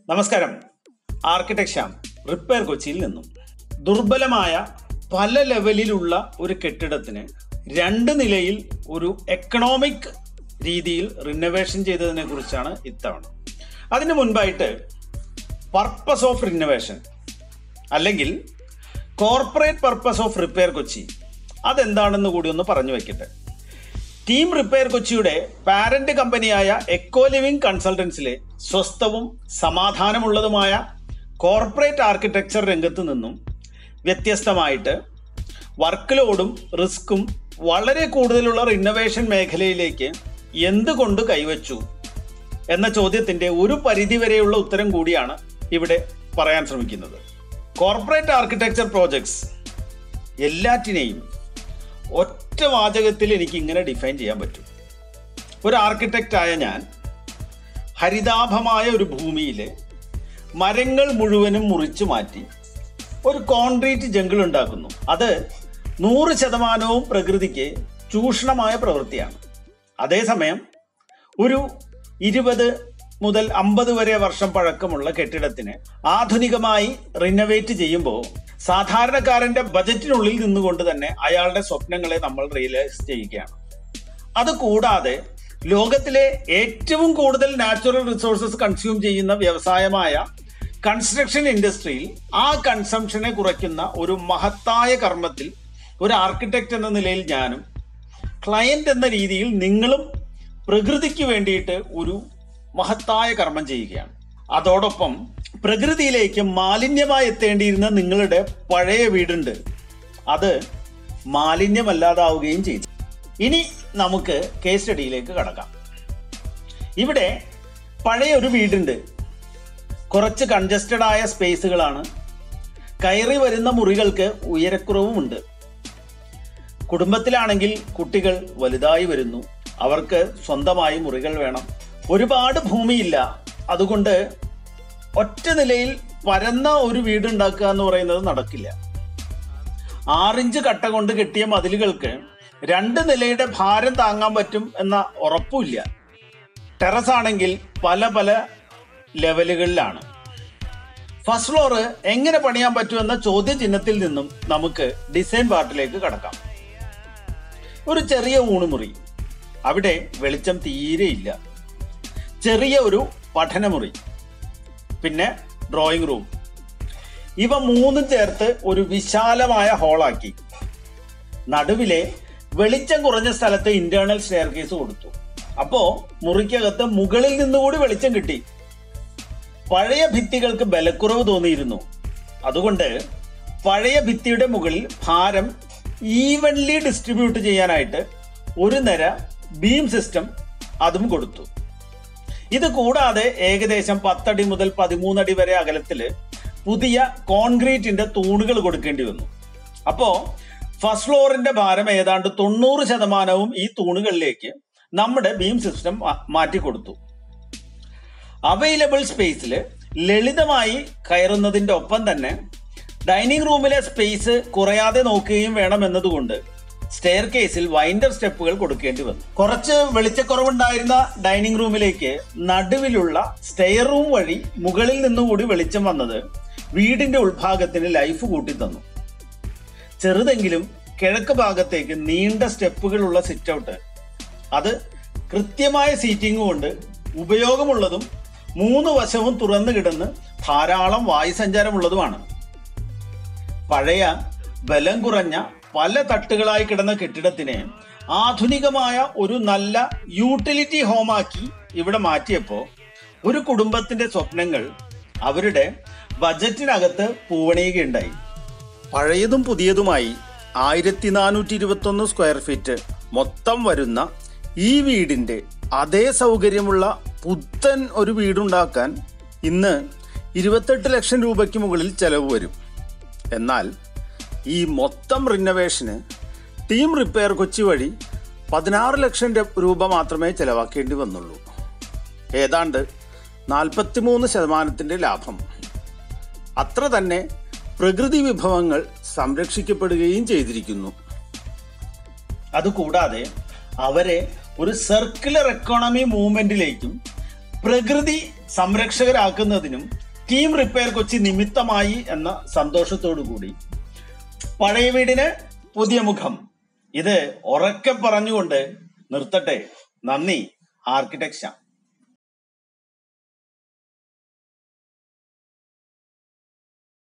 നമസ്കാരം. Architect Shyam, repair കൊച്ചിയിൽ നിന്നും. ദുർബലമായ പല ലെവലിലുള്ള ഒരു കെട്ടിടത്തിന് 2 നിലയിൽ ഒരു എക്കണോമിക് രീതിയിൽ റിനോവേഷൻ ചെയ്തതിനെ കുറിച്ചാണ് ഇത്തവണ. അതിന് മുൻപായിട്ട് പർപ്പസ് ഓഫ് റിനോവേഷൻ അല്ലെങ്കിൽ corporate purpose of repair Kochi അതെന്താണെന്ന് കൂടി ഒന്ന് പറഞ്ഞു വയ്ക്കട്ടെ. ടീം റിപ്പയർ കൊച്ചിയുടെ പാരന്റ് കമ്പനിയായ എക്കോ ലിവിംഗ് കൺസൾട്ടൻസിലെ സ്വസ്ഥവും സമാധാനമുള്ളതുമായ കോർപ്പറേറ്റ് ആർക്കിടെക്ചർ രംഗത്ത് നിന്നും വ്യത്യസ്തമായിട്ട് വർക്ക് ലോഡും റിസ്ക്കും വളരെ കൂടുതലുള്ള റിനോവേഷൻ മേഖലയിലേക്ക് എന്തുകൊണ്ട് കൈവച്ചു എന്ന ചോദ്യത്തിൻ്റെ ഒരു പരിധിവരെയുള്ള ഉത്തരം കൂടിയാണ് ഇവിടെ പറയാൻ ശ്രമിക്കുന്നത്. കോർപ്പറേറ്റ് ആർക്കിടെക്ചർ പ്രോജക്ട്സ് എല്ലാറ്റിനെയും ഒറ്റ വാചകത്തിൽ എനിക്ക് ഇങ്ങനെ ഡിഫൈൻ ചെയ്യാൻ പറ്റും. ഒരു ആർക്കിടെക്റ്റായ ഞാൻ ഹരിതാഭമായ ഒരു ഭൂമിയിലെ മരങ്ങൾ മുഴുവനും മുറിച്ചു മാറ്റി ഒരു കോൺക്രീറ്റ് ജംഗിൾ ഉണ്ടാക്കുന്നു. അത് 100% പ്രകൃതിക്ക് ചൂഷണമായ പ്രവൃത്തിയാണ്. അതേസമയം ഒരു 20 മുതൽ 50 വരെ വർഷം പഴക്കമുള്ള കെട്ടിടത്തിന് ആധുനികമായി റിനോവേറ്റ് ചെയ്യുമ്പോൾ സാധാരണക്കാരന്റെ ബജറ്റിനുള്ളിൽ നിന്നുകൊണ്ട് തന്നെ അയാളുടെ സ്വപ്നങ്ങളെ നമ്മൾ റിയലൈസ് ചെയ്യുകയാണ്. അതുകൂടാതെ ലോകത്തിലെ ഏറ്റവും കൂടുതൽ നാച്ചുറൽ റിസോഴ്സസ് കൺസ്യൂം ചെയ്യുന്ന വ്യവസായമായ കൺസ്ട്രക്ഷൻ ഇൻഡസ്ട്രിയിൽ ആ കൺസംഷനെ കുറയ്ക്കുന്ന ഒരു മഹത്തായ കർമ്മത്തിൽ ഒരു ആർക്കിടെക്റ്റ് എന്ന നിലയിൽ ഞാനും ക്ലയന്റ് എന്ന രീതിയിൽ നിങ്ങളും പ്രകൃതിക്ക് വേണ്ടിയിട്ട് ഒരു മഹത്തായ കർമ്മം ചെയ്യുകയാണ്. അതോടൊപ്പം പ്രകൃതിയിലേക്ക് മാലിന്യമായി എത്തേണ്ടിയിരുന്ന നിങ്ങളുടെ പഴയ വീടുണ്ട്, അത് മാലിന്യമല്ലാതാവുകയും ചെയ്തു. ഇനി നമുക്ക് കേസ് സ്റ്റഡിയിലേക്ക് കടക്കാം. ഇവിടെ പഴയ ഒരു വീടുണ്ട്, കുറച്ച് കൺജസ്റ്റഡ് ആയ സ്പേസുകളാണ്, കയറി വരുന്ന മുറികൾക്ക് ഉയരക്കുറവുമുണ്ട്. കുടുംബത്തിലാണെങ്കിൽ കുട്ടികൾ വലുതായി വരുന്നു, അവർക്ക് സ്വന്തമായി മുറികൾ വേണം, ഒരുപാട് ഭൂമിയില്ല. അതുകൊണ്ട് ഒറ്റ നിലയിൽ പരന്ന ഒരു വീടുണ്ടാക്കുക എന്ന് പറയുന്നത് നടക്കില്ല. 6 ഇഞ്ച് കട്ട കൊണ്ട് കെട്ടിയ മതിലുകൾക്ക് 2 നിലയുടെ ഭാരം താങ്ങാൻ പറ്റും എന്ന ഉറപ്പില്ല. ടെറസ് ആണെങ്കിൽ പല പല ലെവലുകളിലാണ്. ഫസ്റ്റ് ഫ്ലോർ എങ്ങനെ പണിയാൻ പറ്റുമെന്ന ചോദ്യചിഹ്നത്തിൽ നിന്നും നമുക്ക് ഡിസൈൻ പാർട്ടിലേക്ക് കടക്കാം. ഒരു ചെറിയ ഊണുമുറി, അവിടെ വെളിച്ചം തീരെയില്ല. ചെറിയ ഒരു പഠനമുറി, പിന്നെ ഡ്രോയിങ് റൂം. ഇവ 3 ചേർത്ത് ഒരു വിശാലമായ ഹോളാക്കി. നടുവിലെ വെളിച്ചം കുറഞ്ഞ സ്ഥലത്ത് ഇന്റേണൽ സ്റ്റെയർ കേസ് കൊടുത്തു. അപ്പോ മുറിക്കകത്ത് മുകളിൽ നിന്നുകൂടി വെളിച്ചം കിട്ടി. പഴയ ഭിത്തികൾക്ക് ബലക്കുറവ് തോന്നിയിരുന്നു. അതുകൊണ്ട് പഴയ ഭിത്തിയുടെ മുകളിൽ ഭാരം ഈവൻലി ഡിസ്ട്രിബ്യൂട്ട് ചെയ്യാനായിട്ട് ഒരു നിര ബീം സിസ്റ്റം അതും കൊടുത്തു. ഇത് കൂടാതെ ഏകദേശം 10 അടി മുതൽ 13 അടി വരെ അകലത്തില് പുതിയ കോൺക്രീറ്റിന്റെ തൂണുകൾ കൊടുക്കേണ്ടി വന്നു. അപ്പോ ഫസ്റ്റ് ഫ്ലോറിന്റെ ഭാരം ഏതാണ്ട് 90% ഈ തൂണുകളിലേക്ക് നമ്മുടെ ബീം സിസ്റ്റം മാറ്റിക്കൊടുത്തു. അവൈലബിൾ സ്പേസിൽ ലളിതമായി കയറുന്നതിന്റെ ഒപ്പം തന്നെ ഡൈനിങ് റൂമിലെ സ്പേസ് കുറയാതെ നോക്കുകയും വേണം എന്നതുകൊണ്ട് സ്റ്റെയർ കേസിൽ വൈൻഡർ സ്റ്റെപ്പുകൾ കൊടുക്കേണ്ടി വന്നു. കുറച്ച് വെളിച്ചക്കുറവുണ്ടായിരുന്ന ഡൈനിങ് റൂമിലേക്ക് നടുവിലുള്ള സ്റ്റെയർ റൂം വഴി മുകളിൽ നിന്നുകൂടി വെളിച്ചം വന്നത് വീടിന്റെ ഉൾഭാഗത്തിന് ലൈഫ് കൂട്ടി തന്നു. ചെറുതെങ്കിലും കിഴക്ക് ഭാഗത്തേക്ക് നീണ്ട സ്റ്റെപ്പുകളുള്ള സിറ്റ് ഔട്ട്, അത് കൃത്യമായ സീറ്റിംഗ് കൊണ്ട് ഉപയോഗമുള്ളതും 3 വശവും തുറന്നു കിടന്ന് ധാരാളം വായുസഞ്ചാരമുള്ളതുമാണ്. പഴയ ബലം കുറഞ്ഞ പല തട്ടുകളായി കിടന്ന കെട്ടിടത്തിനെ ആധുനികമായ ഒരു നല്ല യൂട്ടിലിറ്റി ഹോമാക്കി ഇവിടെ മാറ്റിയപ്പോൾ ഒരു കുടുംബത്തിന്റെ സ്വപ്നങ്ങൾ അവരുടെ ബജറ്റിനകത്ത് പൂവണിയുകയുണ്ടായി. പഴയതും പുതിയതുമായി 1421 സ്ക്വയർ ഫീറ്റ് മൊത്തം വരുന്ന ഈ വീടിന്റെ അതേ സൗകര്യമുള്ള പുത്തൻ ഒരു വീടുണ്ടാക്കാൻ ഇന്ന് 28 ലക്ഷം രൂപയ്ക്ക് മുകളിൽ ചെലവ് വരും. എന്നാൽ ഈ മൊത്തം റിനോവേഷന് ടീം റിപ്പയർ കൊച്ചി വഴി 16 ലക്ഷം രൂപ മാത്രമേ ചെലവാക്കേണ്ടി വന്നുള്ളൂ. ഏതാണ്ട് 43% ലാഭം. അത്ര തന്നെ പ്രകൃതി വിഭവങ്ങൾ സംരക്ഷിക്കപ്പെടുകയും ചെയ്തിരിക്കുന്നു. അതുകൂടാതെ അവരെ ഒരു സർക്കുലർ എക്കോണമി മൂവ്മെന്റിലേക്കും പ്രകൃതി സംരക്ഷകരാക്കുന്നതിനും ടീം റിപ്പയർ കൊച്ചി നിമിത്തമായി എന്ന സന്തോഷത്തോടു കൂടി പഴയ വീടിന് പുതിയ മുഖം ഇത് ഉറക്കെ പറഞ്ഞുകൊണ്ട് നിർത്തട്ടെ. നന്ദി. ആർക്കിടെക്ട് ശ്യാം.